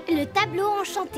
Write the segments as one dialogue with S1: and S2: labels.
S1: Le tableau enchanté.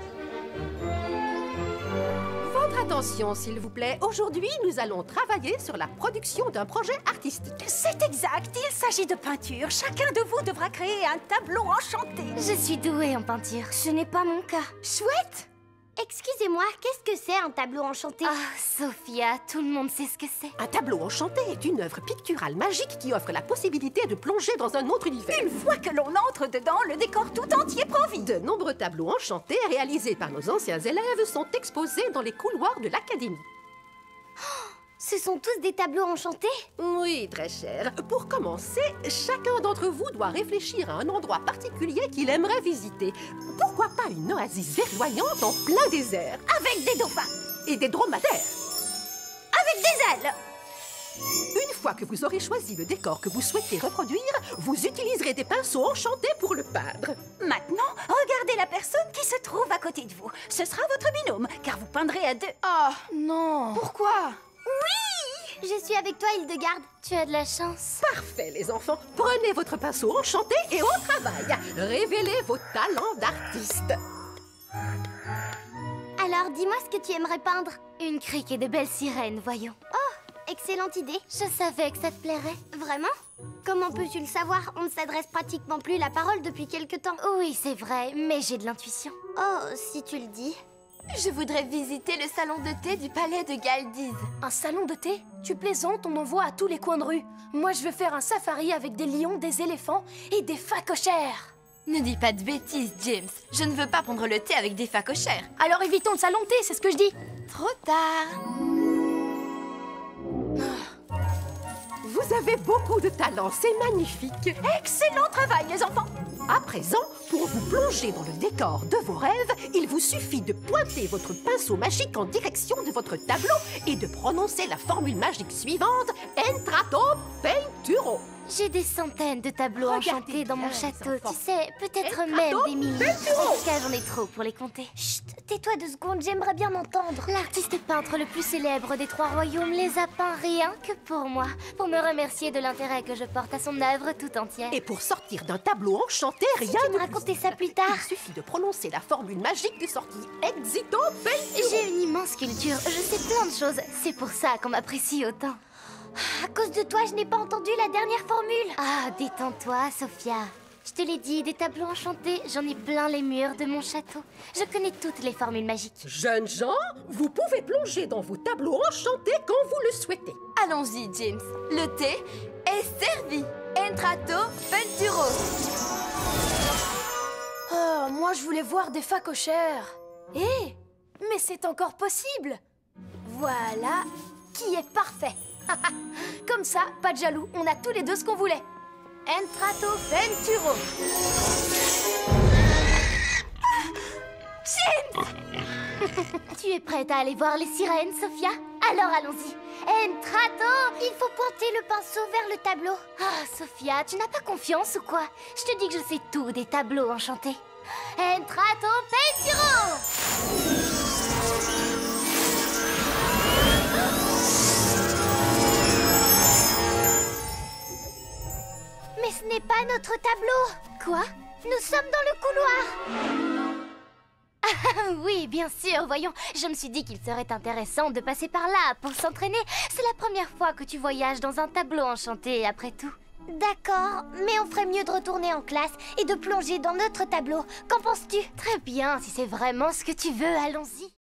S2: Votre attention, s'il vous plaît. Aujourd'hui, nous allons travailler sur la production d'un projet artistique.
S3: C'est exact, il s'agit de peinture. Chacun de vous devra créer un tableau enchanté.
S1: Je suis douée en peinture. Ce n'est pas mon cas.
S3: Chouette!
S1: Excusez-moi, qu'est-ce que c'est un tableau enchanté?
S4: Ah, Sophia, tout le monde sait ce que c'est.
S2: Un tableau enchanté est une œuvre picturale magique qui offre la possibilité de plonger dans un autre univers.
S3: Une fois que l'on entre dedans, le décor tout entier prend vie.
S2: De nombreux tableaux enchantés réalisés par nos anciens élèves sont exposés dans les couloirs de l'académie.
S1: Ce sont tous des tableaux enchantés?
S2: Oui, très cher. Pour commencer, chacun d'entre vous doit réfléchir à un endroit particulier qu'il aimerait visiter. Pourquoi pas une oasis verdoyante en plein désert?
S3: Avec des dauphins.
S2: Et des dromadaires.
S3: Avec des ailes.
S2: Une fois que vous aurez choisi le décor que vous souhaitez reproduire, vous utiliserez des pinceaux enchantés pour le peindre.
S3: Maintenant, regardez la personne qui se trouve à côté de vous. Ce sera votre binôme, car vous peindrez à deux.
S4: Oh, non.
S3: Pourquoi?
S1: Je suis avec toi, Hildegarde.
S4: Tu as de la chance.
S2: Parfait, les enfants. Prenez votre pinceau enchanté et au travail. Révélez vos talents d'artiste.
S1: Alors, dis-moi ce que tu aimerais peindre.
S4: Une crique et de belles sirènes, voyons.
S1: Oh, excellente idée.
S4: Je savais que ça te plairait.
S1: Vraiment? Comment peux-tu le savoir? On ne s'adresse pratiquement plus la parole depuis quelque temps.
S4: Oui, c'est vrai, mais j'ai de l'intuition.
S1: Oh, si tu le dis.
S4: Je voudrais visiter le salon de thé du palais de Galdiz.
S5: Un salon de thé? Tu plaisantes, on en voit à tous les coins de rue. Moi, je veux faire un safari avec des lions, des éléphants et des phacochères.
S4: Ne dis pas de bêtises, James. Je ne veux pas prendre le thé avec des phacochères.
S5: Alors évitons le salon de thé, c'est ce que je dis.
S4: Trop tard.
S2: Vous avez beaucoup de talent, c'est magnifique.
S3: Excellent travail, les enfants.
S2: À présent, pour vous plonger dans le décor de vos rêves, il vous suffit de pointer votre pinceau magique en direction de votre tableau et de prononcer la formule magique suivante, Entrato Penturo.
S4: J'ai des centaines de tableaux
S2: Regardez
S4: enchantés dans mon
S2: bien,
S4: château,
S2: les enfants.
S4: tu sais, peut-être
S2: Entrato
S4: même des milliers.
S2: Penturo.
S4: En tout cas, j'en ai trop pour les compter.
S1: Chut, tais-toi 2 secondes, j'aimerais bien m'entendre.
S4: L'artiste peintre le plus célèbre des 3 royaumes les a peints rien que pour moi, pour me remercier de l'intérêt que je porte à son œuvre tout entière.
S2: Et pour sortir d'un tableau enchanté, rien
S1: tu me
S2: ne
S1: racontais
S2: vous
S1: ça plus tard.
S2: Il suffit de prononcer la formule magique de sortie Exito Penturo.
S4: J'ai une immense culture, je sais plein de choses. C'est pour ça qu'on m'apprécie autant.
S1: À cause de toi, je n'ai pas entendu la dernière formule.
S4: Ah, détends-toi, Sophia. Je te l'ai dit, des tableaux enchantés, j'en ai plein les murs de mon château. Je connais toutes les formules magiques.
S2: Jeunes gens, vous pouvez plonger dans vos tableaux enchantés quand vous le souhaitez.
S4: Allons-y, James. Le thé est servi. Entrato Penturo.
S5: Oh, moi, je voulais voir des phacochères. Eh, mais c'est encore possible. Voilà, qui est parfait. Comme ça, pas de jaloux, on a tous les deux ce qu'on voulait. Entrato Penturo.
S4: Tu es prête à aller voir les sirènes, Sophia? Alors allons-y. Entrato!
S1: Il faut pointer le pinceau vers le tableau.
S4: Ah, Sophia, tu n'as pas confiance ou quoi? Je te dis que je sais tout des tableaux enchantés. Entrato Penturo!
S1: Mais ce n'est pas notre tableau.
S4: Quoi?
S1: Nous sommes dans le couloir.
S4: Ah oui, bien sûr, voyons. Je me suis dit qu'il serait intéressant de passer par là pour s'entraîner. C'est la première fois que tu voyages dans un tableau enchanté, après tout.
S1: D'accord, mais on ferait mieux de retourner en classe et de plonger dans notre tableau. Qu'en penses-tu?
S4: Très bien, si c'est vraiment ce que tu veux, allons-y.